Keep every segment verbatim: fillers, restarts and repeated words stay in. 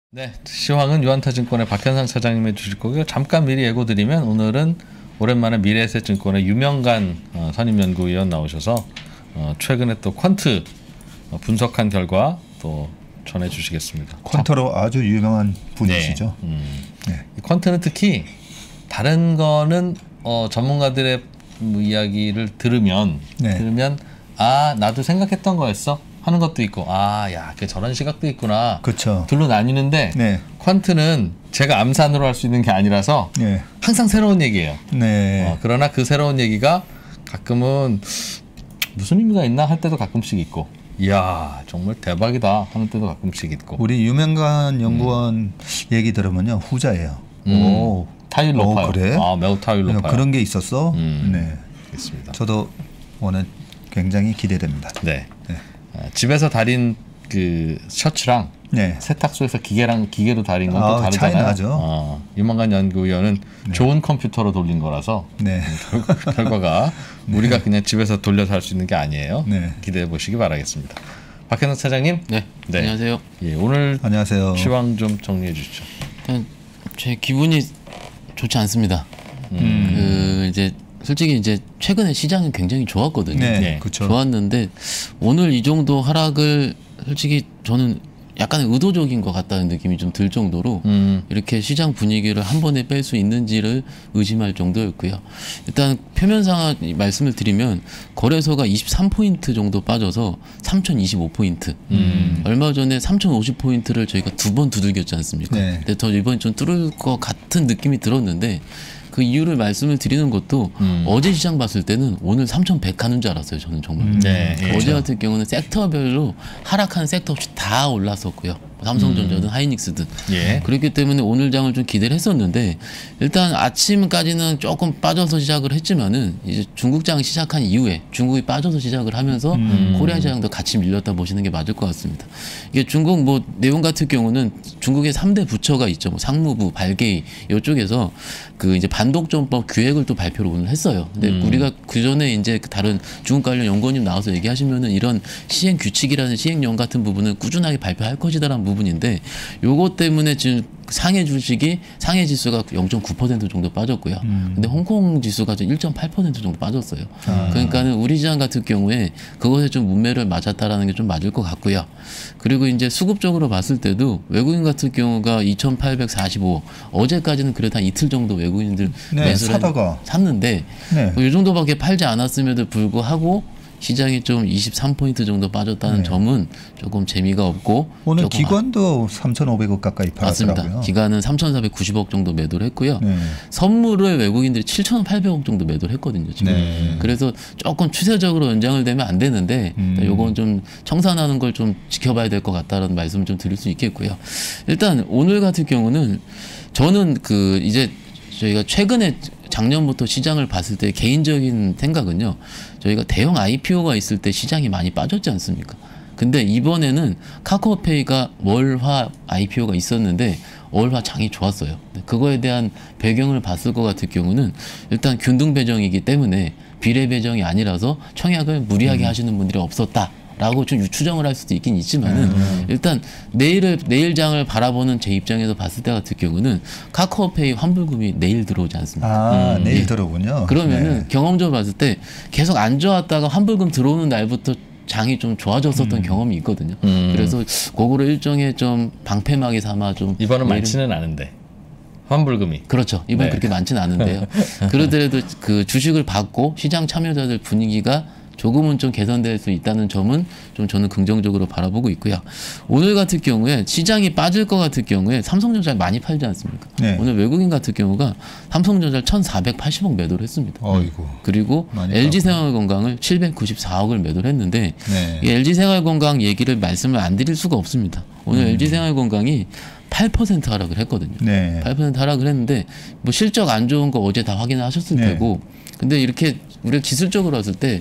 네, 시황은 유한타증권의 박현상 차장님의 주실 거고요. 잠깐 미리 예고드리면 오늘은 오랜만에 미래에셋증권의 유명관 어, 선임연구위원 나오셔서 어, 최근에 또 퀀트 어, 분석한 결과 또 전해주시겠습니다. 퀀트로 아주 유명한 분이시죠. 네, 음. 네. 이 퀀트는 특히 다른 거는 어, 전문가들의 뭐 이야기를 들으면 네. 들으면 아 나도 생각했던 거였어 하는 것도 있고 아 야 저런 시각도 있구나. 그렇죠. 둘로 나뉘는데 네. 퀀트는 제가 암산으로 할 수 있는 게 아니라서 네. 항상 새로운 얘기예요. 네. 어, 그러나 그 새로운 얘기가 가끔은 무슨 의미가 있나 할 때도 가끔씩 있고 이야 정말 대박이다 하는 때도 가끔씩 있고. 우리 유명관 연구원 음. 얘기 들으면요 후자예요. 음. 오 타율 높아요. 오, 그래? 아 매우 타율 높아요. 그런 게 있었어. 음. 네. 있습니다. 저도 오늘 굉장히 기대됩니다. 네. 네. 아, 집에서 달인 그 셔츠랑 네. 세탁소에서 기계랑 기계로 달인 건 또 아, 다르잖아요. 차이 나죠. 어, 유명관 연구위원은 네. 좋은 컴퓨터로 돌린 거라서 네. 결과, 결과가 네. 우리가 그냥 집에서 돌려서 할 수 있는 게 아니에요. 네. 기대해 보시기 바라겠습니다. 박현상 차장님. 네. 네. 안녕하세요. 예, 오늘 안녕하세요. 시황 좀 정리해 주시죠. 일단 제 기분이 좋지 않습니다. 음. 그 이제 솔직히 이제 최근에 시장은 굉장히 좋았거든요. 네, 네. 그렇죠. 좋았는데 오늘 이 정도 하락을 솔직히 저는 약간 의도적인 것 같다는 느낌이 좀 들 정도로 음. 이렇게 시장 분위기를 한 번에 뺄 수 있는지를 의심할 정도였고요. 일단 표면상 말씀을 드리면 거래소가 이십삼 포인트 정도 빠져서 삼천이십오 포인트. 음. 얼마 전에 삼천오십 포인트를 저희가 두 번 두들겼지 않습니까? 네. 근데 더 이번에 좀 뚫을 것 같은 느낌이 들었는데 그 이유를 말씀을 드리는 것도 음. 어제 시장 봤을 때는 오늘 삼천백 하는 줄 알았어요. 저는 정말. 음. 네. 어제 그렇죠. 같은 경우는 섹터별로 하락하는 섹터 없이 다 올랐었고요. 삼성전자든 음. 하이닉스든. 예. 그렇기 때문에 오늘 장을 좀 기대를 했었는데 일단 아침까지는 조금 빠져서 시작을 했지만은 이제 중국장 시작한 이후에 중국이 빠져서 시작을 하면서 음. 코리아 시장도 같이 밀렸다 보시는 게 맞을 것 같습니다. 이게 중국 뭐 내용 같은 경우는 중국의 삼 대 부처가 있죠. 뭐 상무부, 발개이 이쪽에서 그 이제 반독점법 규획을 또 발표를 오늘 했어요. 근데 음. 우리가 그 전에 이제 다른 중국 관련 연구원님 나와서 얘기하시면은 이런 시행 규칙이라는 시행령 같은 부분은 꾸준하게 발표할 것이다라는 부분인데 요것 때문에 지금 상해 주식이 상해 지수가 영 점 구 퍼센트 정도 빠졌고요. 음. 근데 홍콩 지수가 좀 일 점 팔 퍼센트 정도 빠졌어요. 아. 그러니까는 우리 시장 같은 경우에 그것에 좀 문매를 맞았다라는 게 좀 맞을 것 같고요. 그리고 이제 수급적으로 봤을 때도 외국인 같은 경우가 이천팔백사십오 어제까지는 그래도 한 이틀 정도 외국인들 네, 매수를 사다가. 샀는데 네. 이 정도밖에 팔지 않았음에도 불구하고 시장이 좀 이십삼 포인트 정도 빠졌다는 네. 점은 조금 재미가 없고 오늘 조금 기관도 삼천오백억 가까이 팔았더라고요. 맞습니다. 기관은 삼천사백구십억 정도 매도를 했고요. 네. 선물을 외국인들이 칠천팔백억 정도 매도를 했거든요. 지금. 네. 그래서 조금 추세적으로 연장을 되면 안 되는데 음. 요건 좀 청산하는 걸 좀 지켜봐야 될 것 같다라는 말씀을 좀 드릴 수 있겠고요. 일단 오늘 같은 경우는 저는 그 이제 저희가 최근에 작년부터 시장을 봤을 때 개인적인 생각은요. 저희가 대형 아이피오가 있을 때 시장이 많이 빠졌지 않습니까? 근데 이번에는 카카오페이가 월화 아이피오가 있었는데 월화 장이 좋았어요. 그거에 대한 배경을 봤을 것 같은 경우는 일단 균등 배정이기 때문에 비례 배정이 아니라서 청약을 무리하게 음. 하시는 분들이 없었다. 라고 좀 추정을 할 수도 있긴 있지만은 음. 일단 내일을 내일장을 바라보는 제 입장에서 봤을 때 같은 경우는 카카오페이 환불금이 내일 들어오지 않습니까? 아 음, 내일 예. 들어오군요. 그러면은 네. 경험적으로 봤을 때 계속 안 좋았다가 환불금 들어오는 날부터 장이 좀 좋아졌었던 음. 경험이 있거든요. 음. 그래서 그거를 일종의 좀 방패막이 삼아 좀 이번은 내일은- 많지는 않은데 환불금이. 그렇죠. 이번에 네. 그렇게 많지는 않은데요. 그러더라도 그 주식을 받고 시장 참여자들 분위기가 조금은 좀 개선될 수 있다는 점은 좀 저는 긍정적으로 바라보고 있고요. 오늘 같은 경우에 시장이 빠질 것 같은 경우에 삼성전자를 많이 팔지 않습니까? 네. 오늘 외국인 같은 경우가 삼성전자를 천사백팔십억 매도를 했습니다. 어이구. 그리고 많이 엘지생활건강을 칠백구십사억을 매도를 했는데 네. 이 엘지생활건강 얘기를 말씀을 안 드릴 수가 없습니다. 오늘 음. 엘지생활건강이 팔 퍼센트 하락을 했거든요. 네. 팔 퍼센트 하락을 했는데 뭐 실적 안 좋은 거 어제 다 확인하셨을 네. 테고 근데 이렇게 우리가 기술적으로 봤을 때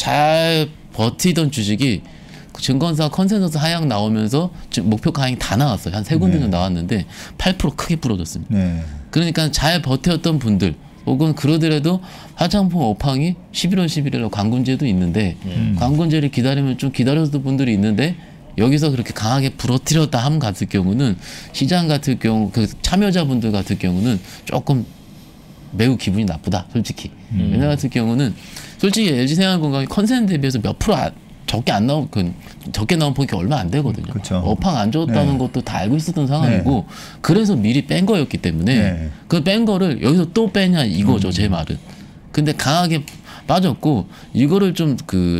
잘 버티던 주식이 그 증권사 컨센서스 하향 나오면서 지금 목표가 하향이 다 나왔어요. 한 세 군데 네. 정도 나왔는데 팔 퍼센트 크게 부러졌습니다. 네. 그러니까 잘 버텼던 분들 혹은 그러더라도 화장품 업황이 십일월 십일일로 광군제도 있는데 음. 광군제를 기다리면 좀 기다렸던 분들이 있는데 여기서 그렇게 강하게 부러뜨렸다 함 같은 경우는 시장 같은 경우 그 참여자분들 같은 경우는 조금 매우 기분이 나쁘다 솔직히. 음. 얘네 같은 경우는 솔직히 엘지생활건강이 컨센 대비해서 몇 프로 안, 적게 안 나온 그 적게 나온 폭이 얼마 안 되거든요. 그쵸. 업황 안 좋았다는 네. 것도 다 알고 있었던 상황이고 그래서 미리 뺀 거였기 때문에 네. 그 뺀 거를 여기서 또 빼냐 이거죠. 음. 제 말은. 근데 강하게 빠졌고 이거를 좀 그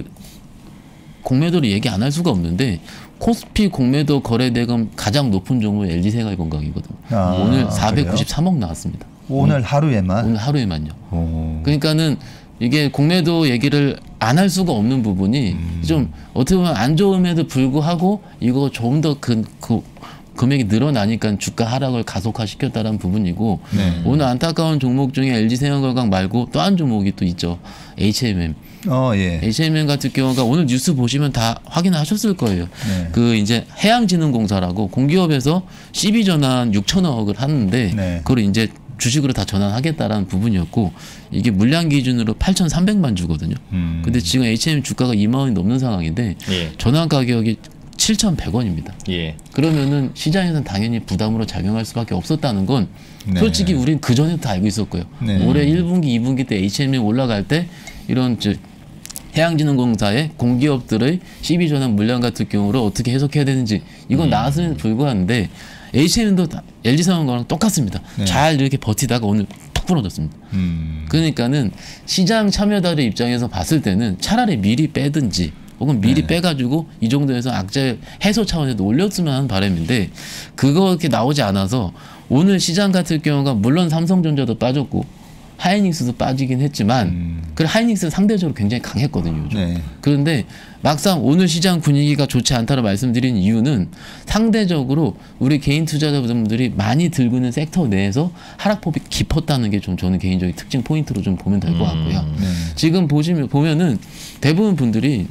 공매도를 얘기 안 할 수가 없는데 코스피 공매도 거래대금 가장 높은 종목이 엘지생활건강이거든요. 아, 오늘 사백구십삼억 나왔습니다. 오늘 하루에만. 오늘 하루에만요. 오. 그러니까는 이게 공매도 얘기를 안 할 수가 없는 부분이 음. 좀 어떻게 보면 안 좋음에도 불구하고 이거 좀 더 그, 그 금액이 늘어나니까 주가 하락을 가속화시켰다는 부분이고 네. 오늘 안타까운 종목 중에 엘지생활건강 말고 또 한 종목이 또 있죠. 에이치엠엠. 어, 예. 에이치엠엠 같은 경우가 오늘 뉴스 보시면 다 확인하셨을 거예요. 네. 그 이제 해양진흥공사라고 공기업에서 씨비 전환 육천억을 하는데 네. 그걸 이제 주식으로 다 전환하겠다라는 부분이었고 이게 물량 기준으로 팔천삼백만 주거든요. 음. 근데 지금 에이치엠 주가가 이만 원이 넘는 상황인데 예. 전환 가격이 칠천백 원입니다. 예. 그러면은 시장에서는 당연히 부담으로 작용할 수밖에 없었다는 건 네. 솔직히 우린 그 전에도 다 알고 있었고요. 네. 올해 일 분기, 이 분기 때 에이치엠이 올라갈 때 이런 저 해양진흥공사의 공기업들의 씨비 전환 물량 같은 경우로 어떻게 해석해야 되는지 이건 음. 나왔음에도 불구하는데 에이치엠도 엘지생활건강랑 똑같습니다. 네. 잘 이렇게 버티다가 오늘 푹 부러졌습니다. 음. 그러니까는 시장 참여자들 입장에서 봤을 때는 차라리 미리 빼든지 혹은 미리 네. 빼가지고 이 정도에서 악재 해소 차원에서 올렸으면 하는 바람인데 그거 이렇게 나오지 않아서 오늘 시장 같은 경우가 물론 삼성전자도 빠졌고 하이닉스도 빠지긴 했지만 음. 그 하이닉스는 상대적으로 굉장히 강했거든요. 요즘. 네. 그런데 막상 오늘 시장 분위기가 좋지 않다고 말씀드린 이유는 상대적으로 우리 개인 투자자분들이 많이 들고 있는 섹터 내에서 하락폭이 깊었다는 게 좀 저는 개인적인 특징 포인트로 좀 보면 될 것 같고요. 음. 네. 지금 보시면 보면은 대부분 분들이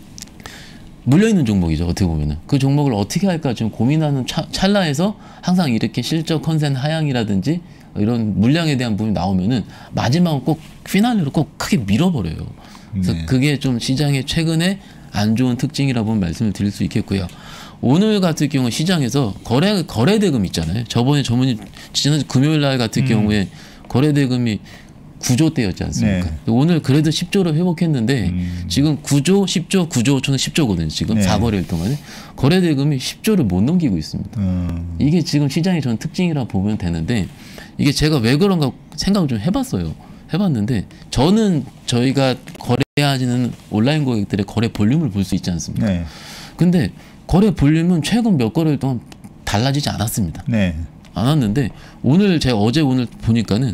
물려 있는 종목이죠. 어떻게 보면은 그 종목을 어떻게 할까 지금 고민하는 차, 찰나에서 항상 이렇게 실적 컨센 하향이라든지 이런 물량에 대한 부분이 나오면은 마지막은 꼭 피날레로 꼭 크게 밀어버려요. 그래서 네. 그게 좀 시장의 최근에 안 좋은 특징이라고 말씀을 드릴 수 있겠고요. 오늘 같은 경우 시장에서 거래 거래 대금 있잖아요. 저번에 저번에 지난 금요일 날 같은 음. 경우에 거래 대금이 구조 대였지 않습니까? 네. 오늘 그래도 십조를 회복했는데 음. 지금 구조, 십조, 구조 오천은 십조거든요. 지금 네. 사거래일 동안에 거래 대금이 십조를 못 넘기고 있습니다. 음. 이게 지금 시장의 전 특징이라 보면 되는데 이게 제가 왜 그런가 생각을 좀 해봤어요. 해봤는데 저는 저희가 거래하시는 온라인 고객들의 거래 볼륨을 볼 수 있지 않습니까? 네. 근데 거래 볼륨은 최근 몇 거래일 동안 달라지지 않았습니다. 네. 않았는데 오늘 제가 어제 오늘 보니까는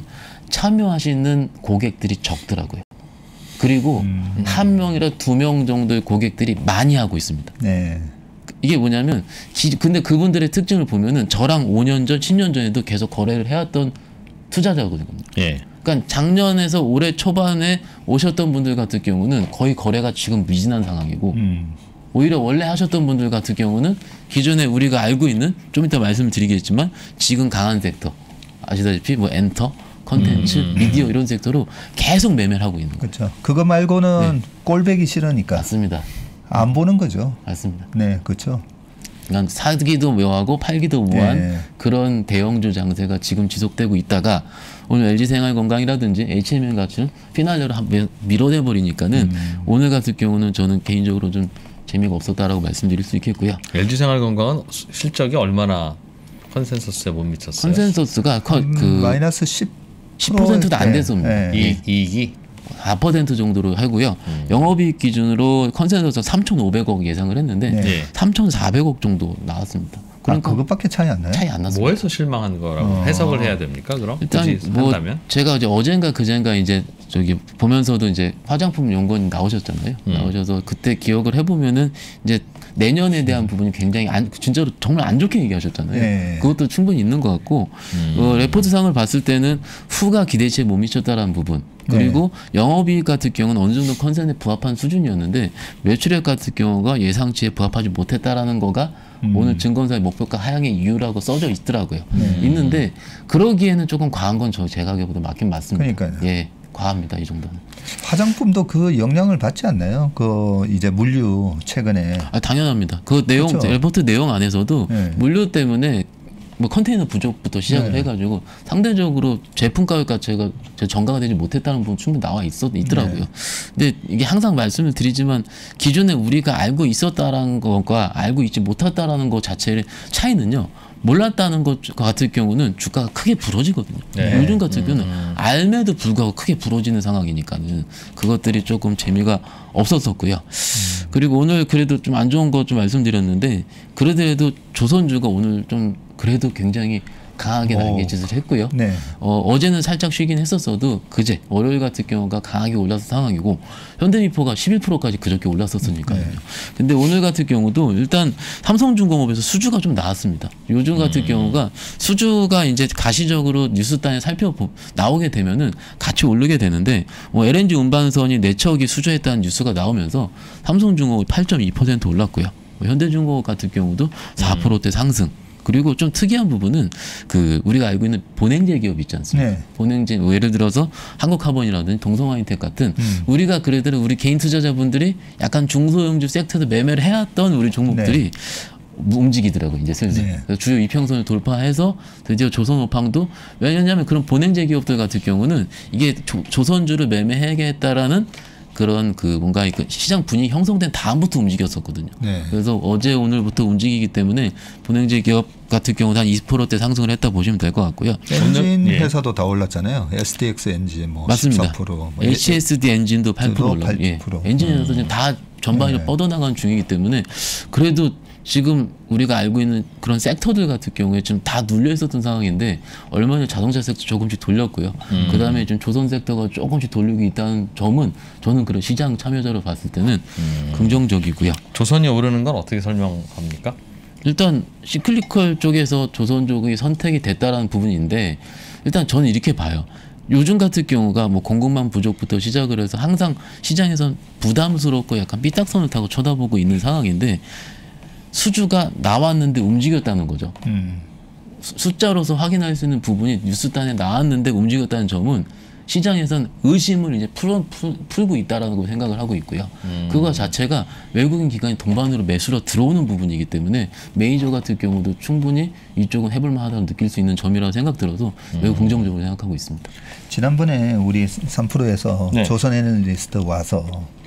참여하시는 고객들이 적더라고요. 그리고 음. 한 명이라 두 명 정도의 고객들이 많이 하고 있습니다. 네. 이게 뭐냐면 기, 근데 그분들의 특징을 보면은 저랑 오 년 전, 십 년 전에도 계속 거래를 해왔던 투자자거든요. 예. 그러니까 작년에서 올해 초반에 오셨던 분들 같은 경우는 거의 거래가 지금 미진한 상황이고 음. 오히려 원래 하셨던 분들 같은 경우는 기존에 우리가 알고 있는 좀 이따 말씀을 드리겠지만 지금 강한 섹터 아시다시피 뭐 엔터, 컨텐츠, 음. 미디어 이런 섹터로 계속 매매를 하고 있는 거예요. 그렇죠. 그거 말고는 꼴배기 싫으니까 맞습니다. 안 보는 거죠. 맞습니다. 네, 그렇죠. 그러니까 사기도 묘하고 팔기도 무한 네. 그런 대형주 장세가 지금 지속되고 있다가 오늘 엘지생활건강이라든지 에이치엠엠 같은 피날레로 한- 밀- 밀어내 버리니까는 음. 오늘 같은 경우는 저는 개인적으로 좀 재미가 없었다라고 말씀드릴 수 있겠고요. 엘지생활건강은 실적이 얼마나 컨센서스에 못 미쳤어요? 컨센서스가 커, 음, 그 마이너스 십 십 퍼센트도 안 됐습니다. 네. 네. 이, 이익이 사 퍼센트 정도로 하고요. 음. 영업이익 기준으로 컨센서스 삼천오백억 예상을 했는데 네. 예. 삼천사백억 정도 나왔습니다. 아, 그러니까 그것밖에 차이 안 나요? 차이 안 났습니다. 뭐에서 실망한 거라고 어. 해석을 해야 됩니까? 그럼 일단 굳이 뭐 한다면 제가 이제 어젠가 그젠가 이제 저기 보면서도 이제 화장품 연구원 나오셨잖아요. 음. 나오셔서 그때 기억을 해보면은 이제 내년에 대한 부분이 굉장히 안, 진짜로 정말 안 좋게 얘기하셨잖아요. 네. 그것도 충분히 있는 것 같고 음. 어, 레포트상을 봤을 때는 후가 기대치에 못 미쳤다라는 부분 그리고 영업이익 같은 경우는 어느 정도 컨센에 부합한 수준이었는데 매출액 같은 경우가 예상치에 부합하지 못했다라는 거가 음. 오늘 증권사의 목표가 하향의 이유라고 써져 있더라고요. 네. 있는데 그러기에는 조금 과한 건 저 제 가격보다 맞긴 맞습니다. 그러니까요. 예. 과합니다. 이 정도는. 화장품도 그 영향을 받지 않나요? 그 이제 물류 최근에. 아, 당연합니다. 그 내용 그렇죠? 레포트 내용 안에서도 네. 물류 때문에 뭐 컨테이너 부족부터 시작을 네. 해가지고 상대적으로 제품 가격 자체가 정가가 되지 못했다는 부분 충분히 나와 있었 있더라고요. 네. 근데 이게 항상 말씀을 드리지만 기존에 우리가 알고 있었다라는 것과 알고 있지 못했다라는 것 자체의 차이는요. 몰랐다는 것 같은 경우는 주가가 크게 부러지거든요. 네. 요즘 같은 경우는 음. 알매도 불구하고 크게 부러지는 상황이니까는 그것들이 조금 재미가 없었었고요. 음. 그리고 오늘 그래도 좀 안 좋은 거 좀 말씀드렸는데 그래도 조선주가 오늘 좀 그래도 굉장히 강하게 오. 날개짓을 했고요. 네. 어, 어제는 살짝 쉬긴 했었어도 그제 월요일 같은 경우가 강하게 올라서 상황이고 현대미포가 십일 퍼센트까지 그저께 올랐었으니까요. 네. 근데 오늘 같은 경우도 일단 삼성중공업에서 수주가 좀 나왔습니다. 요즘 같은 음. 경우가 수주가 이제 가시적으로 뉴스단에 살펴 나오게 되면은 같이 오르게 되는데 뭐 엘엔지 운반선이 네 척이 수주했다는 뉴스가 나오면서 삼성중공업이 팔 점 이 퍼센트 올랐고요. 뭐 현대중공업 같은 경우도 사 퍼센트대 상승. 그리고 좀 특이한 부분은 그 우리가 알고 있는 본행제 기업 있지 않습니까? 네. 본행제 뭐 예를 들어서 한국카본이라든지 동성화인텍 같은 음. 우리가 그래도 우리 개인 투자자분들이 약간 중소형주 섹터에서 매매를 해왔던 우리 종목들이 움직이더라고요. 이제 슬슬. 네. 그래서 주요 이평선을 돌파해서 드디어 조선오팡도 왜냐하면 그런 본행제 기업들 같은 경우는 이게 조, 조선주를 매매해야겠다라는 그런 그 뭔가 그 시장 분위기 형성된 다음부터 움직였었거든요. 네. 그래서 어제 오늘부터 움직이기 때문에 본행제 기업 같은 경우는 한 이십 퍼센트대 상승을 했다 보시면 될 것 같고요. 엔진 예. 회사도 다 올랐잖아요. 에스디엑스 엔진 뭐 맞습니다. 십사 퍼센트. 뭐 에이치에스디 엔진도 팔 퍼센트 올라. 팔 예. 퍼센트. 엔진 회사도 지금 다 전반적으로 네. 뻗어나가는 중이기 때문에 그래도 지금 우리가 알고 있는 그런 섹터들 같은 경우에 좀 다 눌려 있었던 상황인데 얼마 전에 자동차 섹터 조금씩 돌렸고요. 음. 그 다음에 좀 조선 섹터가 조금씩 돌리고 있다는 점은 저는 그런 시장 참여자로 봤을 때는 음. 긍정적이고요. 조선이 오르는 건 어떻게 설명합니까? 일단 시클리컬 쪽에서 조선족이 선택이 됐다라는 부분인데 일단 저는 이렇게 봐요. 요즘 같은 경우가 뭐 공급망 부족부터 시작을 해서 항상 시장에선 부담스럽고 약간 삐딱선을 타고 쳐다보고 있는 상황인데 수주가 나왔는데 움직였다는 거죠. 음. 수, 숫자로서 확인할 수 있는 부분이 뉴스단에 나왔는데 움직였다는 점은 시장에선 의심을 이제 풀어, 풀, 풀고 있다라고 생각을 하고 있고요. 음. 그거 자체가 외국인 기관이 동반으로 매수로 들어오는 부분이기 때문에 메이저 같은 경우도 충분히 이쪽은 해볼 만하다고 느낄 수 있는 점이라고 생각 들어서 매우 긍정적으로 생각하고 있습니다. 지난번에 우리 삼 프로에서 네. 조선에너리스트 와서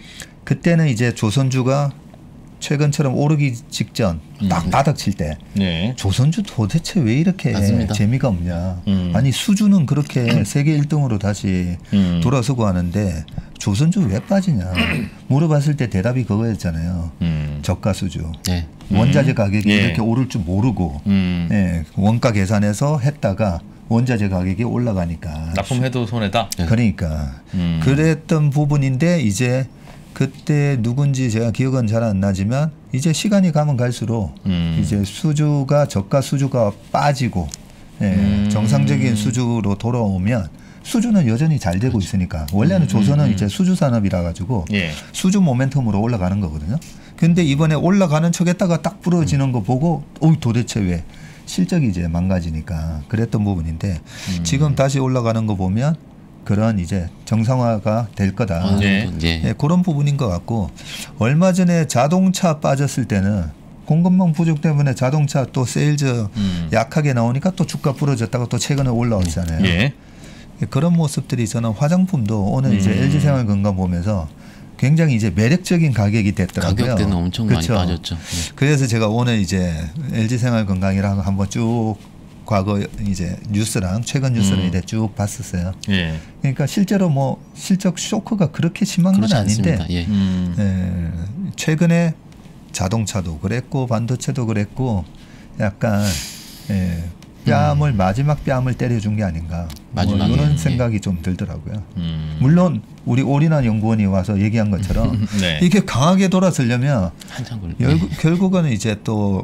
그때는 이제 조선주가 최근처럼 오르기 직전 딱 바닥 칠 때 네. 조선주 도대체 왜 이렇게 맞습니다. 재미가 없냐. 음. 아니 수주는 그렇게 세계 일 등으로 다시 음. 돌아서고 하는데 조선주 왜 빠지냐. 물어봤을 때 대답이 그거였잖아요. 음. 저가 수주. 네. 원자재 가격이 예. 이렇게 오를 줄 모르고 음. 예, 원가 계산해서 했다가 원자재 가격이 올라가니까 납품해도 손해다. 그러니까 음. 그랬던 부분인데 이제 그때 누군지 제가 기억은 잘 안 나지만 이제 시간이 가면 갈수록 음. 이제 수주가 저가 수주가 빠지고 예, 음. 정상적인 수주로 돌아오면 수주는 여전히 잘 되고 있으니까 원래는 조선은 음. 이제 수주 산업이라 가지고 예. 수주 모멘텀으로 올라가는 거거든요. 근데 이번에 올라가는 척했다가 딱 부러지는 거 보고 어 도대체 왜 실적이 이제 망가지니까 그랬던 부분인데 음. 지금 다시 올라가는 거 보면 그런 이제 정상화가 될 거다. 어느 네. 정도, 예. 예, 그런 부분인 것 같고 얼마 전에 자동차 빠졌을 때는 공급망 부족 때문에 자동차 또 세일즈 음. 약하게 나오니까 또 주가 부러졌다가 또 최근에 올라왔잖아요. 예. 그런 모습들이 저는 화장품도 오늘 이제 음. 엘지생활건강 보면서 굉장히 이제 매력적인 가격이 됐더라고요. 가격대는 엄청 그렇죠? 많이 빠졌죠. 네. 그래서 제가 오늘 이제 엘지생활건강이랑 한번 쭉 과거 이제 뉴스랑 최근 뉴스를 음. 이제 쭉 봤었어요. 예. 그러니까 실제로 뭐 실적 쇼크가 그렇게 심한 건 그렇지 아닌데 않습니다. 예. 음. 예, 최근에 자동차도 그랬고 반도체도 그랬고 약간 예, 뺨을 마지막 뺨을 때려준 게 아닌가 뭐 마지막에, 이런 예. 생각이 좀 들더라고요. 음. 물론 우리 오리난 연구원이 와서 얘기한 것처럼 네. 이게 강하게 돌아서려면 한참 걸려. 결국, 결국은 이제 또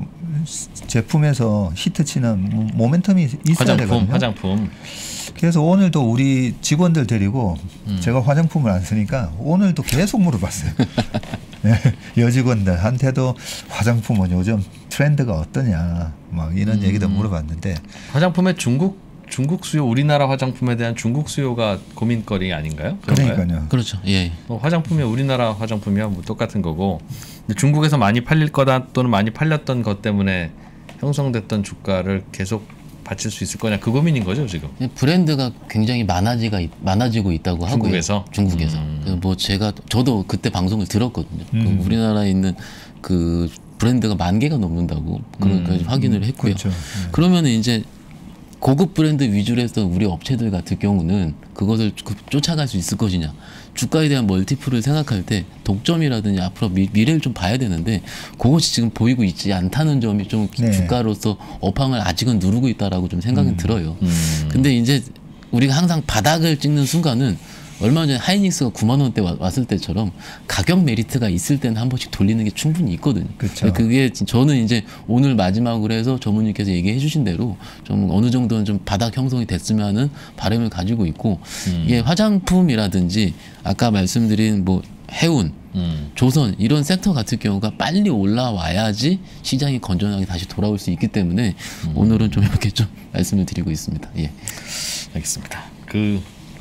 제품에서 히트치는 모멘텀이 있어야 화장품, 되거든요. 화장품. 그래서 오늘도 우리 직원들 데리고 음. 제가 화장품을 안 쓰니까 오늘도 계속 물어봤어요. 네, 여직원들한테도 화장품은 요즘 트렌드가 어떠냐 막 이런 음. 얘기도 물어봤는데 화장품에 중국 중국 수요, 우리나라 화장품에 대한 중국 수요가 고민거리 아닌가요? 그런가요? 그러니까요. 그렇죠. 예. 뭐 화장품이 우리나라 화장품이야 뭐 똑같은 거고, 근데 중국에서 많이 팔릴 거다 또는 많이 팔렸던 것 때문에 형성됐던 주가를 계속 받칠 수 있을 거냐 그 고민인 거죠 지금. 브랜드가 굉장히 많아지가 많아지고 있다고 하고요. 중국에서? 중국에서. 음. 그래서 뭐 제가 저도 그때 방송을 들었거든요. 음. 그 우리나라에 있는 그 브랜드가 만 개가 넘는다고 그런 음. 확인을 했고요. 그렇죠. 네. 그러면은 이제 고급 브랜드 위주로 했던 우리 업체들 같은 경우는 그것을 쫓아갈 수 있을 것이냐. 주가에 대한 멀티플을 생각할 때 독점이라든지 앞으로 미, 미래를 좀 봐야 되는데 그것이 지금 보이고 있지 않다는 점이 좀 네. 주가로서 업황을 아직은 누르고 있다라고 좀 생각은 음. 들어요. 음. 근데 이제 우리가 항상 바닥을 찍는 순간은 얼마 전에 하이닉스가 구만 원대 왔을 때처럼 가격 메리트가 있을 때는 한 번씩 돌리는 게 충분히 있거든요. 그렇죠. 그게 저는 이제 오늘 마지막으로 해서 전무님께서 얘기해 주신 대로 좀 어느 정도는 좀 바닥 형성이 됐으면 하는 바람을 가지고 있고 음. 이게 화장품이라든지 아까 말씀드린 뭐 해운 음. 조선 이런 섹터 같은 경우가 빨리 올라와야지 시장이 건전하게 다시 돌아올 수 있기 때문에 음. 오늘은 좀 이렇게 좀 말씀을 드리고 있습니다. 예. 알겠습니다. 그,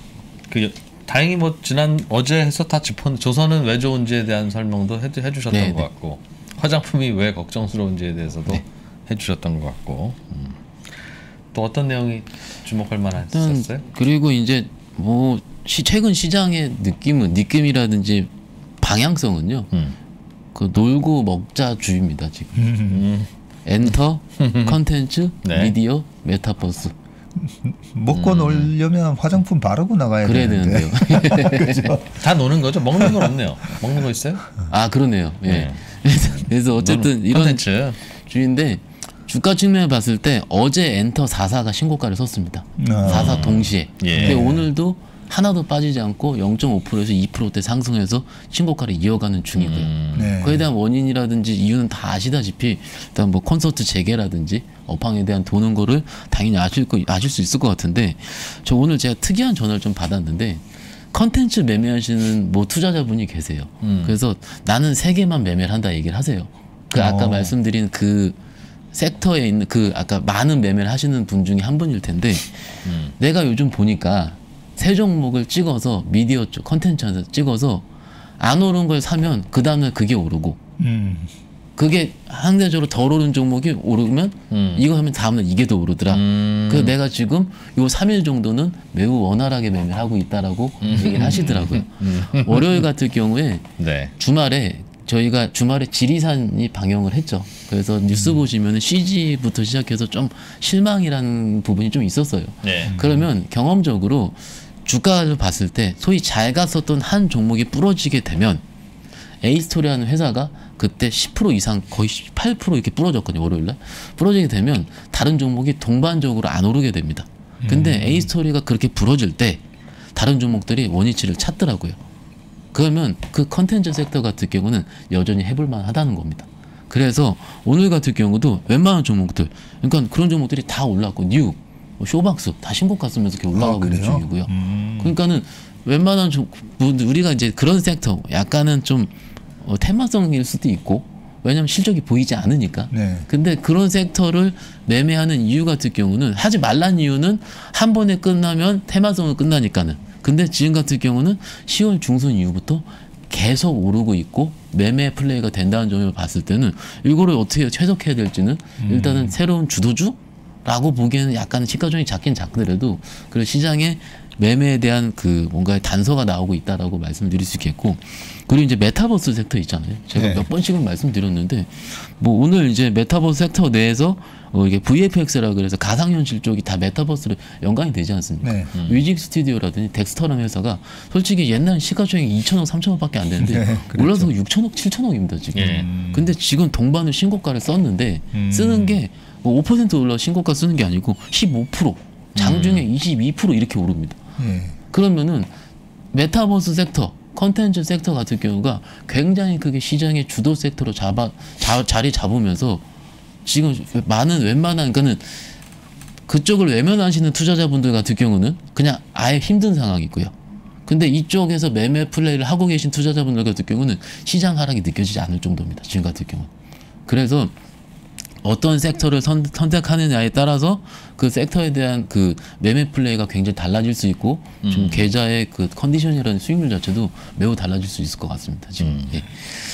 그 다행히 뭐 지난 어제 해서 다 짚었는데 조선은 왜 좋은지에 대한 설명도 해, 해주셨던 네, 것 네. 같고 화장품이 왜 걱정스러운지에 대해서도 네. 해주셨던 것 같고 음. 또 어떤 내용이 주목할 일단 만했었어요? 그리고 이제 뭐 시, 최근 시장의 느낌은 느낌이라든지 방향성은요. 음. 그 놀고 먹자 주입니다 지금. 음. 엔터, 컨텐츠, 네. 미디어, 메타버스. 먹고 음. 놀려면 화장품 바르고 나가야 그래야 되는데. 되는데요. 그죠? 다 노는 거죠? 먹는 건 없네요. 먹는 거 있어요? 아 그러네요. 예. 네. 그래서, 그래서 어쨌든 노는 이런 콘텐츠. 주인데 주가 측면에 봤을 때 어제 엔터 사사가 신고가를 썼습니다. 아. 사사 동시에. 예. 근데 오늘도 하나도 빠지지 않고 영 점 오 퍼센트에서 이 퍼센트대 상승해서 신고가를 이어가는 중이고요. 음. 네. 그에 대한 원인이라든지 이유는 다 아시다시피 일단 뭐 콘서트 재개라든지 업황에 대한 도는 거를 당연히 아실 거 아실 수 있을 것 같은데 저 오늘 제가 특이한 전화를 좀 받았는데 컨텐츠 매매하시는 뭐 투자자분이 계세요. 음. 그래서 나는 세 개만 매매를 한다 얘기를 하세요. 그 아까 어. 말씀드린 그 섹터에 있는 그 아까 많은 매매를 하시는 분 중에 한 분일 텐데 음. 내가 요즘 보니까 세 종목을 찍어서 미디어 쪽 컨텐츠에서 찍어서 안 오른 걸 사면 그 다음날 그게 오르고 음. 그게 상대적으로 덜 오른 종목이 오르면 음. 이거 하면 다음날 이게 더 오르더라. 음. 그래서 내가 지금 요 삼 일 정도는 매우 원활하게 매매를 하고 있다라고 얘기를 하시더라고요. 월요일 같은 경우에 네. 주말에 저희가 주말에 지리산이 방영을 했죠. 그래서 뉴스 보시면 씨지부터 시작해서 좀 실망이라는 부분이 좀 있었어요. 네. 그러면 경험적으로 주가를 봤을 때 소위 잘 갔었던 한 종목이 부러지게 되면 에이스토리라는 회사가 그때 십 퍼센트 이상 거의 팔 퍼센트 이렇게 부러졌거든요. 월요일날. 부러지게 되면 다른 종목이 동반적으로 안 오르게 됩니다. 근데 에이스토리가 그렇게 부러질 때 다른 종목들이 원위치를 찾더라고요. 그러면 그 컨텐츠 섹터 같은 경우는 여전히 해볼만 하다는 겁니다. 그래서 오늘 같은 경우도 웬만한 종목들, 그러니까 그런 종목들이 다 올랐고, 뉴, 뭐 쇼박스 다 신고가 쓰면서 이렇게 올라가고 아, 있는 그래요? 중이고요. 음. 그러니까는 웬만한 종, 우리가 이제 그런 섹터, 약간은 좀 어, 테마성일 수도 있고, 왜냐면 실적이 보이지 않으니까. 네. 근데 그런 섹터를 매매하는 이유 같은 경우는 하지 말란 이유는 한 번에 끝나면 테마성은 끝나니까는. 근데 지금 같은 경우는 시월 중순 이후부터 계속 오르고 있고 매매 플레이가 된다는 점을 봤을 때는 이거를 어떻게 해석해야 될지는 일단은 새로운 주도주라고 보기에는 약간 시가총액이 작긴 작더라도 그리고 시장에 매매에 대한 그 뭔가의 단서가 나오고 있다라고 말씀드릴 수 있겠고 그리고 이제 메타버스 섹터 있잖아요. 제가 네. 몇 번씩은 말씀드렸는데 뭐 오늘 이제 메타버스 섹터 내에서 어 이게 브이에프엑스라 그래서 가상현실 쪽이 다 메타버스로 연관이 되지 않습니까? 네. 음. 뮤직 스튜디오라든지 덱스터라는 회사가 솔직히 옛날 시가총액이 이천억, 삼천억밖에 안 되는데 네, 그렇죠. 올라서 육천억, 칠천억입니다 지금. 예. 음. 근데 지금 동반을 신고가를 썼는데 음. 쓰는 게 뭐 오 퍼센트 올라 신고가 쓰는 게 아니고 십오 퍼센트 장중에 이십이 퍼센트 이렇게 오릅니다. 예. 그러면은 메타버스 섹터, 컨텐츠 섹터 같은 경우가 굉장히 크게 시장의 주도 섹터로 잡아 자, 자리 잡으면서 지금 많은 웬만한 그러니까는 그쪽을 외면하시는 투자자분들 같은 경우는 그냥 아예 힘든 상황이고요. 근데 이쪽에서 매매 플레이를 하고 계신 투자자분들 같은 경우는 시장 하락이 느껴지지 않을 정도입니다. 지금 같은 경우는. 그래서 어떤 섹터를 선, 선택하느냐에 따라서 그 섹터에 대한 그 매매 플레이가 굉장히 달라질 수 있고 음. 좀 계좌의 그 컨디션이라는 수익률 자체도 매우 달라질 수 있을 것 같습니다. 지금. 음. 예.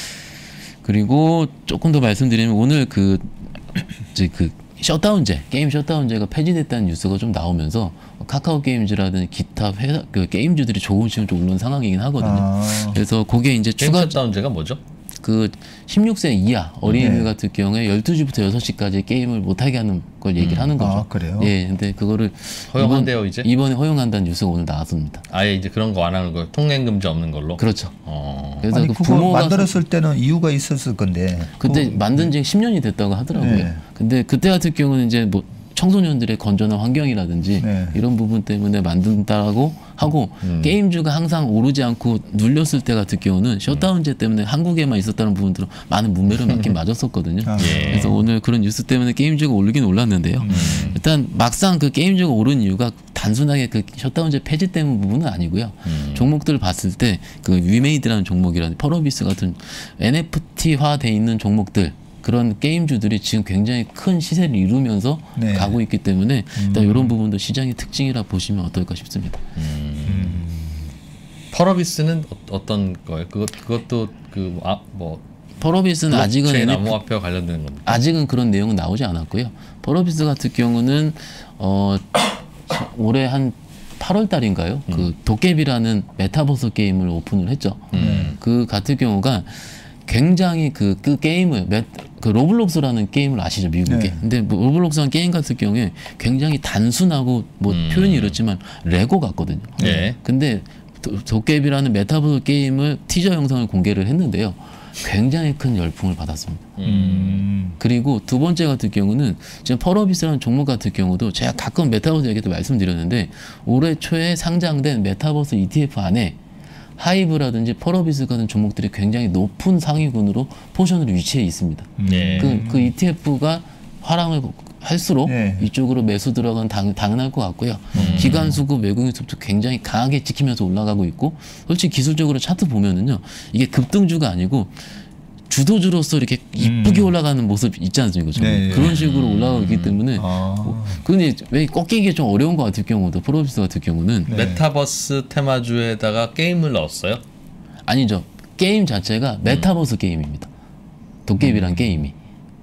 그리고 조금 더 말씀드리면 오늘 그 이제 그 셧다운제 게임 셧다운제가 폐지됐다는 뉴스가 좀 나오면서 카카오 게임즈라든 기타 회사 그 게임주들이 조금씩은 좀 오른 상황이긴 하거든요. 아. 그래서 그게 이제 게임 추가 셧다운제가 뭐죠? 그 십육 세 이하 어린이들 네. 같은 경우에 열두 시부터 여섯 시까지 게임을 못하게 하는 걸 얘기를 음. 하는 거죠. 아, 그래요? 예, 근데 그거를 허용한대요 이번, 이제? 이번에 허용한다는 뉴스가 오늘 나왔습니다. 아예 이제 그런 거 안 하는 거 통행 금지 없는 걸로? 그렇죠. 어. 그래서 아니, 그 그거 부모가 만들었을 때는 이유가 있었을 건데. 그때 그거, 만든 지 십 년이 됐다고 하더라고요. 네. 근데 그때 같은 경우는 이제 뭐 청소년들의 건전한 환경이라든지 네. 이런 부분 때문에 만든다고 하고 음. 게임주가 항상 오르지 않고 눌렸을 때 같은 경우는 셧다운제 때문에 한국에만 있었다는 부분들은 많은 문매를 맞긴 맞았었거든요. 아. 예. 그래서 오늘 그런 뉴스 때문에 게임주가 오르긴 올랐는데요. 음. 일단 막상 그 게임주가 오른 이유가 단순하게 그 셧다운제 폐지 때문 부분은 아니고요. 음. 종목들을 봤을 때 그 위메이드라는 종목이라는 펄어비스 같은 엔에프티화 돼 있는 종목들 그런 게임주들이 지금 굉장히 큰 시세를 이루면서 네. 가고 있기 때문에 일단 음. 이런 부분도 시장의 특징이라 보시면 어떨까 싶습니다. 음. 음. 펄어비스는 어떤 거예요? 그것 그것도 그 아 뭐 펄어비스는 아직은 암호화폐와 관련되는 겁니다. 아직은 그런 내용은 나오지 않았고요. 펄어비스 같은 경우는 어 올해 한 팔월 달인가요? 음. 그 도깨비라는 메타버스 게임을 오픈을 했죠. 음. 그 같은 경우가 굉장히 그, 그 게임을 몇, 그 로블록스라는 게임을 아시죠 미국에. 네. 근데 뭐 로블록스라는 게임 같은 경우에 굉장히 단순하고 뭐 음. 표현이 이렇지만 레고 같거든요. 네. 근데 도, 도깨비라는 메타버스 게임을 티저 영상을 공개를 했는데요. 굉장히 큰 열풍을 받았습니다. 음. 그리고 두 번째 같은 경우는 지금 펄어비스라는 종목 같은 경우도 제가 가끔 메타버스 얘기도 말씀드렸는데 올해 초에 상장된 메타버스 이티에프 안에 하이브라든지 펄어비스 같은 종목들이 굉장히 높은 상위군으로 포션으로 위치해 있습니다. 네. 그, 그 이티에프가 화랑을 할수록 네. 이쪽으로 매수 들어가는 당, 당연할 것 같고요. 음. 기관 수급, 외국인 수급도 굉장히 강하게 지키면서 올라가고 있고 솔직히 기술적으로 차트 보면은요. 이게 급등주가 아니고 주도주로서 이렇게 이쁘게 음. 올라가는 모습 있지 않습니까? 네. 그런 식으로 올라가고 있기 때문에 아. 근데 왜 꺾이기 좀 어려운 것 같은 경우도 펄어비스 같은 경우는 네. 메타버스 테마주에다가 게임을 넣었어요? 아니죠. 게임 자체가 메타버스 음. 게임입니다. 도깨비란 음. 게임이.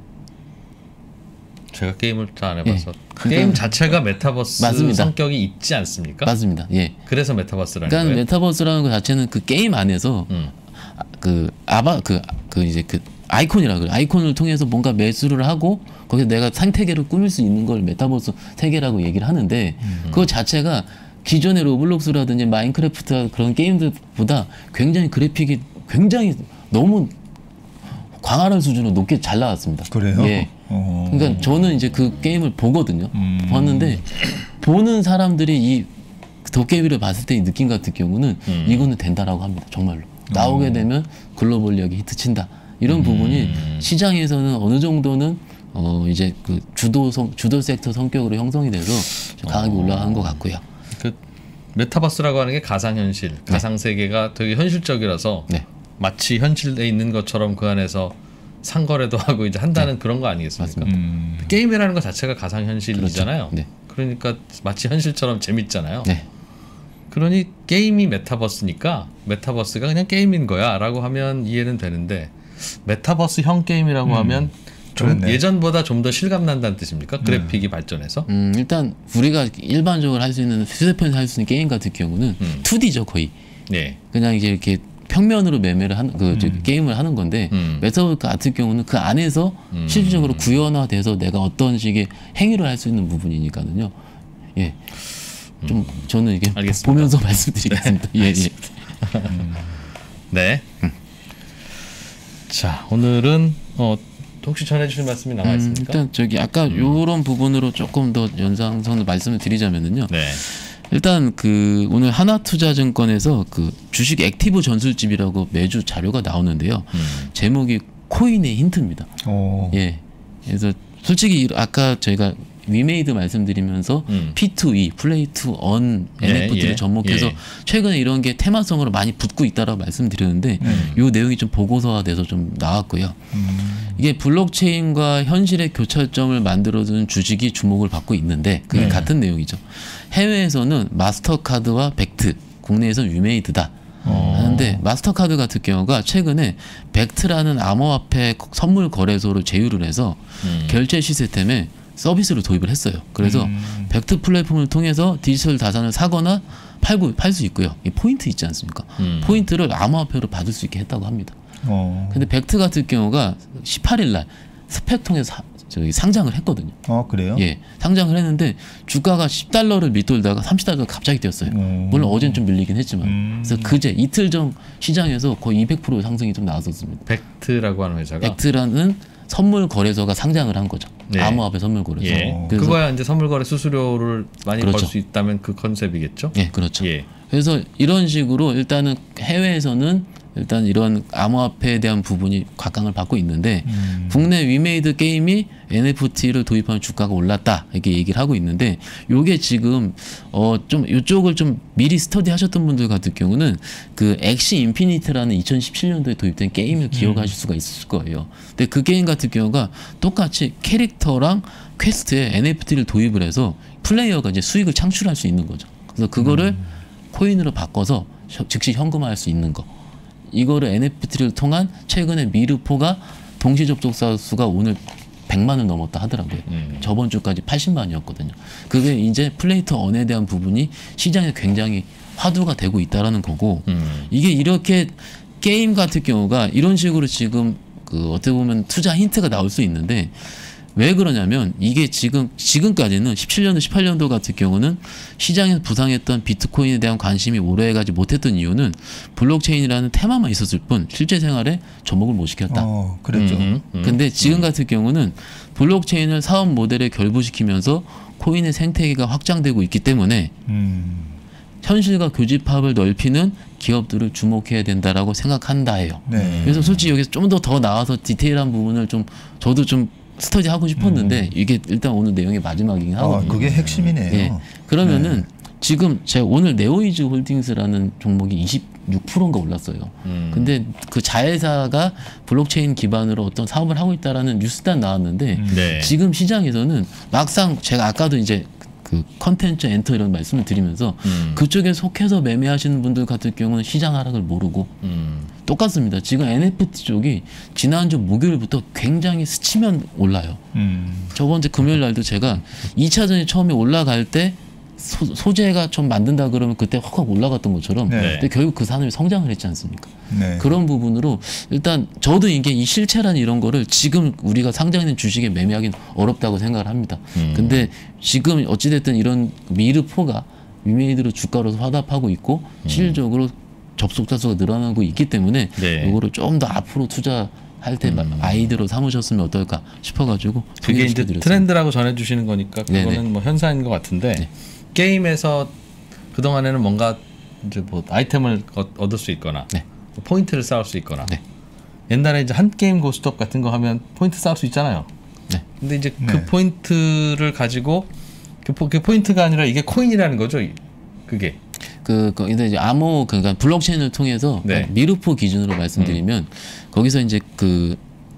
제가 게임을 잘 안 해봐서 예. 게임 자체가 메타버스 맞습니다. 성격이 있지 않습니까? 맞습니다. 예. 그래서 메타버스라는 그러니까 거예요? 메타버스라는 것 자체는 그 게임 안에서 음. 그 아바 그, 그 이제 그 아이콘이라 그래. 아이콘을 통해서 뭔가 매수를 하고 거기서 내가 생태계를 꾸밀 수 있는 걸 메타버스 세계라고 얘기를 하는데 음. 그거 자체가 기존의 로블록스라든지 마인크래프트 그런 게임들보다 굉장히 그래픽이 굉장히 너무 광활한 수준으로 높게 잘 나왔습니다. 그래요? 예. 어. 그러니까 저는 이제 그 게임을 보거든요. 음. 봤는데 보는 사람들이 이 도깨비를 봤을 때 이 느낌 같은 경우는 음. 이거는 된다라고 합니다. 정말로. 나오게 되면 글로벌력이 히트친다. 이런 음. 부분이 시장에서는 어느 정도는 어 이제 그 주도 성, 주도 섹터 성격으로 형성이 돼서 강하게 어. 올라가는 것 같고요. 그 메타버스라고 하는 게 가상현실, 네. 가상세계가 되게 현실적이라서 네. 마치 현실에 있는 것처럼 그 안에서 상거래도 하고 이제 한다는 네. 그런 거 아니겠습니까? 음. 게임이라는 것 자체가 가상현실이잖아요. 그렇죠. 네. 그러니까 마치 현실처럼 재밌잖아요. 네. 그러니 게임이 메타버스니까 메타버스가 그냥 게임인 거야 라고 하면 이해는 되는데 메타버스형 게임이라고 음, 하면 좀 예전보다 좀 더 실감난다는 뜻입니까? 그래픽이 음. 발전해서? 음, 일단 우리가 일반적으로 할 수 있는 휴대폰에서 할 수 있는 게임 같은 경우는 음. 투디죠 거의. 네. 그냥 이제 이렇게 평면으로 매매를 하는 그 음. 게임을 하는 건데 음. 메타버스 같은 경우는 그 안에서 음. 실질적으로 구현화돼서 내가 어떤 식의 행위를 할 수 있는 부분이니까는요. 예. 좀 저는 이게 알겠습니다. 보면서 말씀드리겠습니다. 네. 예, 예. 음. 네. 음. 자, 오늘은 어, 혹시 전해주실 말씀이 남아 있습니까? 음, 일단 저기 아까 음. 요런 부분으로 조금 더 연장선을 말씀을 드리자면은요. 네. 일단 그 오늘 하나투자증권에서 그 주식 액티브 전술집이라고 매주 자료가 나오는데요. 음. 제목이 코인의 힌트입니다. 오. 예. 그래서 솔직히 아까 저희가 위메이드 말씀드리면서 음. 피 투 이, 플레이 투 언 예, 엔에프티를 예, 접목해서 예. 최근에 이런 게 테마성으로 많이 붙고 있다라고 말씀드렸는데 음. 이 내용이 좀 보고서화돼서 좀 나왔고요. 음. 이게 블록체인과 현실의 교차점을 만들어주는 주식이 주목을 받고 있는데 그게 네. 같은 내용이죠. 해외에서는 마스터카드와 벡트, 국내에서는 위메이드다. 어. 하는데 마스터카드 같은 경우가 최근에 벡트라는 암호화폐 선물 거래소를 제휴를 해서 음. 결제 시스템에 서비스를 도입을 했어요. 그래서 음. 벡트 플랫폼을 통해서 디지털 자산을 사거나 팔고 팔 수 있고요. 이 포인트 있지 않습니까? 음. 포인트를 암호화폐로 받을 수 있게 했다고 합니다. 어. 근데 벡트 같은 경우가 십팔 일 날 스펙 통해서 사, 저기 상장을 했거든요. 어 그래요? 예, 상장을 했는데 주가가 십 달러를 밑돌다가 삼십 달러가 갑자기 뛰었어요. 음. 물론 어제는 좀 밀리긴 했지만. 음. 그래서 그제 이틀 전 시장에서 거의 이백 퍼센트 상승이 좀 나왔었습니다. 벡트라고 하는 회사가 벡트라는 선물 거래소가 상장을 한 거죠. 네. 암호화폐 선물 거래소. 예. 그래서 그거야 이제 선물거래 수수료를 많이 그렇죠. 벌 수 있다면 그 컨셉이겠죠. 예, 그렇죠. 예. 그래서 이런 식으로 일단은 해외에서는 일단 이런 암호화폐에 대한 부분이 각광을 받고 있는데 음. 국내 위메이드 게임이 엔에프티를 도입하면 주가가 올랐다 이렇게 얘기를 하고 있는데 요게 지금 어 좀 이쪽을 좀 미리 스터디하셨던 분들 같은 경우는 그 엑시 인피니트라는 이천십칠 년도에 도입된 게임을 기억하실 수가 있을 거예요. 근데 그 게임 같은 경우가 똑같이 캐릭터랑 퀘스트에 엔에프티를 도입을 해서 플레이어가 이제 수익을 창출할 수 있는 거죠. 그래서 그거를 음. 코인으로 바꿔서 즉시 현금화할 수 있는 거. 이거를 엔에프티를 통한 최근에 미르포가 동시 접속자 수가 오늘 백만을 넘었다 하더라고요. 음. 저번 주까지 팔십만이었거든요. 그게 이제 플레이트 언에 대한 부분이 시장에 굉장히 화두가 되고 있다라는 거고 음. 이게 이렇게 게임 같은 경우가 이런 식으로 지금 그 어떻게 보면 투자 힌트가 나올 수 있는데 왜 그러냐면 이게 지금 지금까지는 십칠 년도 십팔 년도 같은 경우는 시장에서 부상했던 비트코인에 대한 관심이 오래가지 못했던 이유는 블록체인이라는 테마만 있었을 뿐 실제 생활에 접목을 못 시켰다. 어, 그랬죠. 음, 음, 근데 지금 같은 경우는 블록체인을 사업 모델에 결부시키면서 코인의 생태계가 확장되고 있기 때문에 음. 현실과 교집합을 넓히는 기업들을 주목해야 된다라고 생각한다예요. 네. 그래서 솔직히 여기서 좀 더 더 나와서 디테일한 부분을 좀 저도 좀 스터디 하고 싶었는데 음. 이게 일단 오늘 내용의 마지막이긴 하거든요. 아, 그게 핵심이네요. 예. 그러면은 지금 제가 오늘 네오이즈 홀딩스라는 종목이 이십육 퍼센트인가 올랐어요. 음. 근데 그 자회사가 블록체인 기반으로 어떤 사업을 하고 있다라는 뉴스단 나왔는데 음. 네. 지금 시장에서는 막상 제가 아까도 이제 그 컨텐츠 엔터 이런 말씀을 드리면서 음. 그쪽에 속해서 매매하시는 분들 같은 경우는 시장 하락을 모르고 음. 똑같습니다. 지금 엔에프티 쪽이 지난주 목요일부터 굉장히 스치면 올라요. 음. 저번 주 금요일 날도 제가 이 차전이 처음에 올라갈 때 소, 소재가 좀 만든다 그러면 그때 확확 올라갔던 것처럼 네. 근데 결국 그 산업이 성장을 했지 않습니까? 네. 그런 부분으로 일단 저도 이게 이 실체라는 이런 거를 지금 우리가 상장있는 주식에 매매하기는 어렵다고 생각을 합니다. 음. 근데 지금 어찌됐든 이런 미르포가 위메이드로 주가로 화답하고 있고 음. 실질적으로 접속자 수가 늘어나고 있기 때문에 네. 이거를 좀 더 앞으로 투자할 때 음. 아이디어로 삼으셨으면 어떨까 싶어가지고 그게 이제 소개시켜드렸습니다. 트렌드라고 전해주시는 거니까 그거는 네네. 뭐 현상인 것 같은데 네. 게임에서 그 동안에는 뭔가 이제 뭐 아이템을 얻- 얻을 수 있거나 네. 뭐 포인트를 쌓을 수 있거나 네. 옛날에 이제 한 게임 고스톱 같은 거 하면 포인트 쌓을 수 있잖아요. 네. 근데 이제 네. 그 포인트를 가지고 그, 포, 그 포인트가 아니라 이게 코인이라는 거죠. 이- 그게. 그, 그, 근데 이제 암호, 그러니까 블록체인을 통해서 네. 그러니까 미르포 기준으로 말씀드리면 거기서 이제 그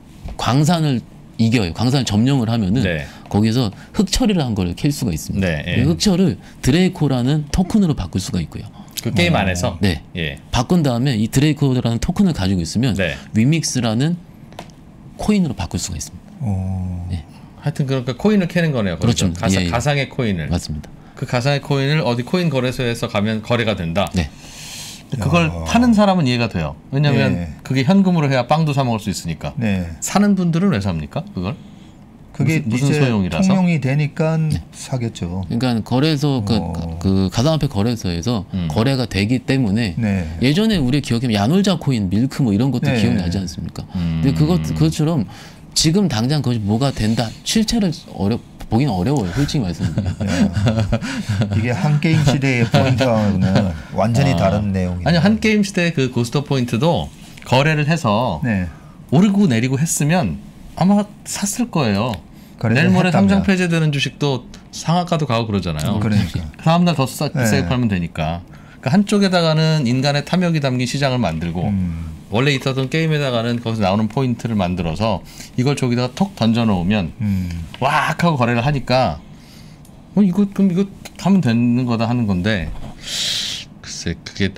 광산을 이겨요. 광산을 점령을 하면은 네. 거기서 흑철이라는 걸 캘 수가 있습니다. 네, 예. 그 흑철을 드레이코라는 토큰으로 바꿀 수가 있고요. 그 게임 어. 안에서. 네. 예. 바꾼 다음에 이 드레이코라는 토큰을 가지고 있으면 네. 위믹스라는 코인으로 바꿀 수가 있습니다. 어. 네. 하여튼 그러니까 코인을 캐는 거네요. 거기서. 그렇죠. 가상, 예, 예. 가상의 코인을. 맞습니다. 그 가상의 코인을 어디 코인 거래소에서 가면 거래가 된다. 네. 그걸 야. 파는 사람은 이해가 돼요. 왜냐하면 네. 그게 현금으로 해야 빵도 사 먹을 수 있으니까. 네. 사는 분들은 왜 삽니까? 그걸? 그게 무슨, 무슨 이제 소용이라서? 통용이 되니까 사겠죠. 그러니까 거래소 그, 어. 그 가상화폐 거래소에서 음. 거래가 되기 때문에 네. 예전에 우리 기억하면 야놀자 코인, 밀크 뭐 이런 것도 네. 기억나지 않습니까? 음. 근데 그것 그것처럼 지금 당장 그것이 뭐가 된다 실체를 어려 보기는 어려워요. 솔직히 말씀드리면. 야. 이게 한 게임 시대의 포인트와는 완전히 아. 다른 내용이에요. 아니 한 게임 시대 그 고스톱 포인트도 거래를 해서 네. 오르고 내리고 했으면 아마 샀을 거예요. 거래를 내일 모레 했다면. 상장 폐지되는 주식도 상한가도 가고 그러잖아요. 그러니까. 다음 날 더 싸게 네. 팔면 되니까. 그러니까 한쪽에다가는 인간의 탐욕이 담긴 시장을 만들고 음. 원래 있었던 게임에다가는 거기서 나오는 포인트를 만들어서 이걸 저기다가 톡 던져 놓으면 음. 왁 하고 거래를 하니까 어, 이거 그럼 이거 하면 되는 거다 하는 건데 글쎄 그게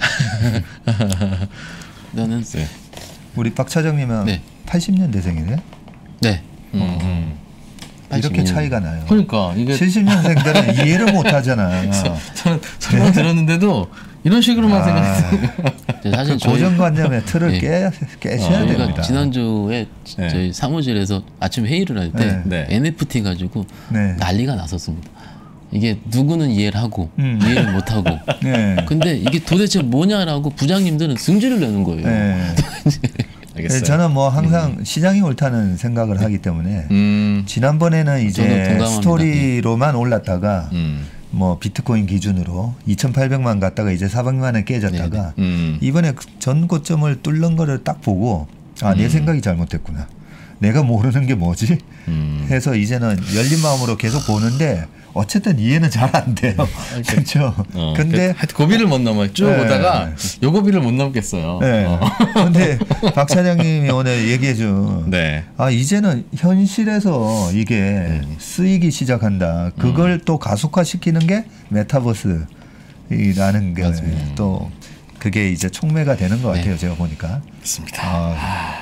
나는 네. 우리 박 차장님은 네. 팔십 년대생이네. 네. 음, 음. 이렇게 팔십이 년. 차이가 나요. 그러니까 이게 칠십 년생들은 이해를 못 하잖아. 저는 설명 들었는데도 이런 식으로만 아. 생각했어요. 사실 그 저희 고정관념의 틀을 네. 깨, 깨셔야 어, 저희가 됩니다. 지난주에 네. 저희 사무실에서 아침 회의를 할 때 네. 엔에프티 가지고 네. 난리가 났었습니다. 이게 누구는 이해를 하고 음. 이해를 못 하고. 네. 근데 이게 도대체 뭐냐라고 부장님들은 승질을 내는 거예요. 네. 알겠어요. 저는 뭐 항상 시장이 옳다는 생각을 하기 때문에 음, 지난번에는 저는 이제 동감합니다. 스토리로만 올랐다가 음, 뭐 비트코인 기준으로 이천팔백만 갔다가 이제 사백만에 깨졌다가 음. 이번에 그 전 고점을 뚫는 거를 딱 보고 아 내 음. 생각이 잘못됐구나. 내가 모르는 게 뭐지? 음. 해서 이제는 열린 마음으로 계속 보는데 어쨌든 이해는 잘 안 돼요. 그렇죠. 어, 근데 그, 하여튼 고비를 못 넘어 쭉 네. 오다가 요 고비를 못 넘겠어요. 네. 어. 근데 박 차장님이 오늘 얘기해 준 네. 아 이제는 현실에서 이게 음. 쓰이기 시작한다. 그걸 또 가속화시키는 게 메타버스라는 게 또 그게 이제 촉매가 되는 것 같아요. 네. 제가 보니까. 맞습니다. 아,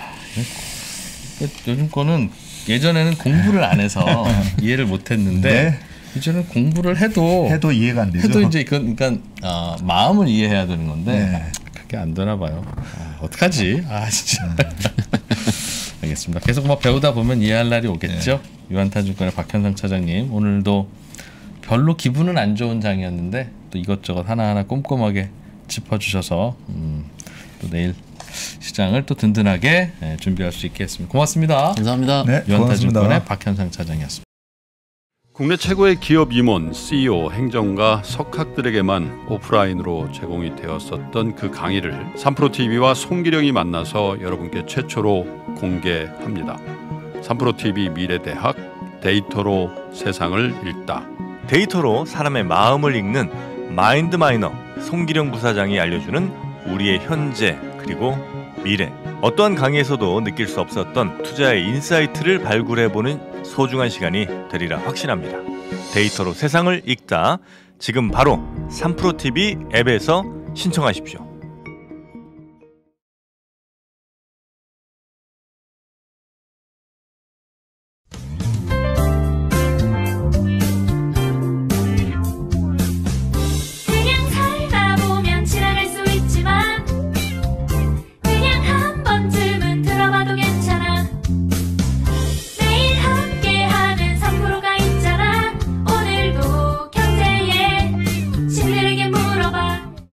요즘 거는 예전에는 공부를 안 해서 이해를 못 했는데 네. 이제는 공부를 해도 해도 이해가 안 되죠. 해도 이제 그건 그러니까 어, 마음을 이해해야 되는 건데 네. 그게 안 되나 봐요. 아, 어떡하지? 아 진짜. 음. 알겠습니다. 계속 뭐 배우다 보면 이해할 날이 오겠죠. 네. 유한타증권의 박현상 차장님 오늘도 별로 기분은 안 좋은 장이었는데 또 이것저것 하나하나 꼼꼼하게 짚어주셔서 음, 또 내일 시장을 또 든든하게 예, 준비할 수 있게 했습니다. 고맙습니다. 감사합니다. 네, 유한타증권의 고맙습니다. 박현상 차장이었습니다. 국내 최고의 기업 임원, 씨이오, 행정가, 석학들에게만 오프라인으로 제공이 되었었던 그 강의를 삼프로티비와 송기령이 만나서 여러분께 최초로 공개합니다. 삼프로티비 미래대학 데이터로 세상을 읽다. 데이터로 사람의 마음을 읽는 마인드마이너 송기령 부사장이 알려주는 우리의 현재 그리고 미래. 어떠한 강의에서도 느낄 수 없었던 투자의 인사이트를 발굴해보는 소중한 시간이 되리라 확신합니다. 데이터로 세상을 읽다. 지금 바로 삼프로티비 앱에서 신청하십시오.